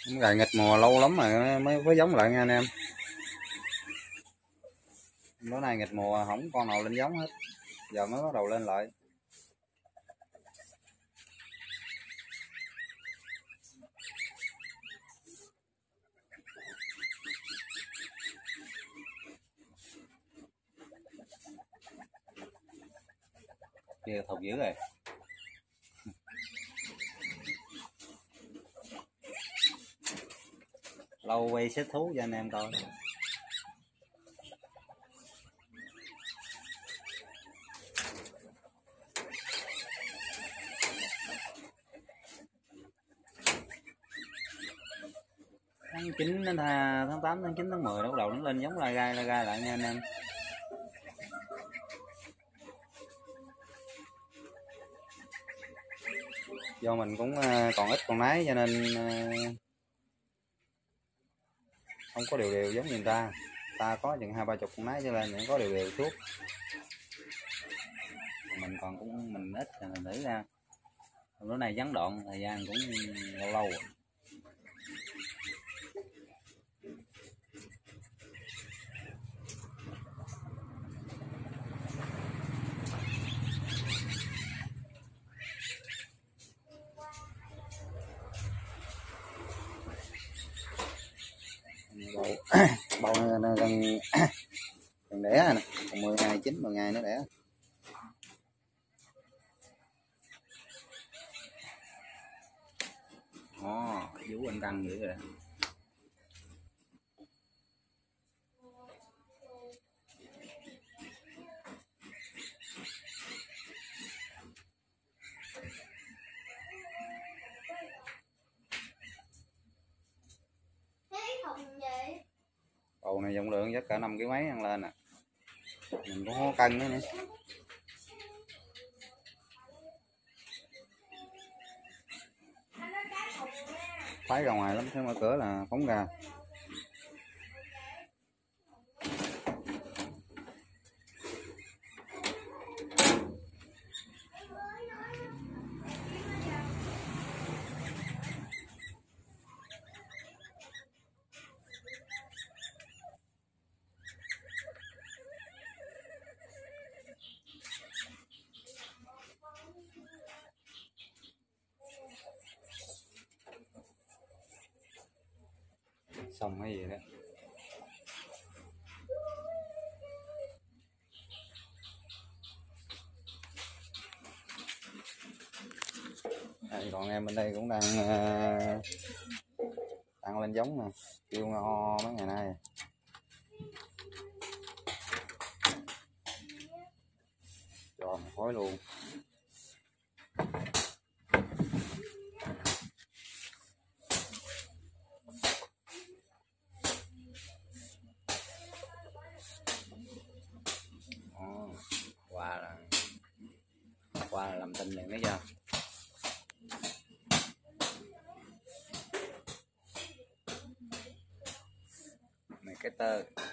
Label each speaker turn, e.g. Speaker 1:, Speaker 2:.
Speaker 1: Gà nghịch mùa lâu lắm rồi mới có giống lại nha anh em. Bữa nay nghịch mùa không con nào lên giống hết, giờ mới bắt đầu lên lại. Kia thục dữ rồi. Lâu quay xếp thú cho anh em coi. Tháng 9 đến tháng 8 tháng 9 tháng 10 bắt đầu nó lên giống lai gai lại nha anh em. Do mình cũng còn ít con nái cho nên không có đều giống như người ta. Ta có chừng 20-30 con nái cho lên để có đều suốt. Mình còn mình ít thì mình thử ra. Bữa nay gián đoạn thời gian cũng lâu rồi. Bầu này gần đẻ nè, còn 10 ngày 10 ngày nữa đẻ. Vú anh căng dữ rồi. Bầu này trọng lượng chắc cả 5 kg mấy ăn lên nè. Mình cũng có cân nữa nè. Phái ra ngoài lắm, thấy mở cửa là phóng ra. Xong cái gì đó. Còn em bên đây cũng đang lên giống nè, kêu ngo mấy ngày nay. Tròn khói luôn. Qua là làm tình liền đấy chưa. Này cái tơ